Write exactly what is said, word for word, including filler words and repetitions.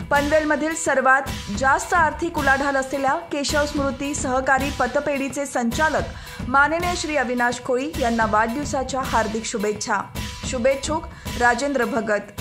पनवेलमधील सर्वात जास्त आर्थिक उलाढाल असलेल्या केशव स्मृती सहकारी पतपेढीचे संचालक माननीय श्री अविनाश कोळी यांना वाढदिवसाच्या हार्दिक शुभेच्छा. शुभेच्छुक राजेंद्र भगत.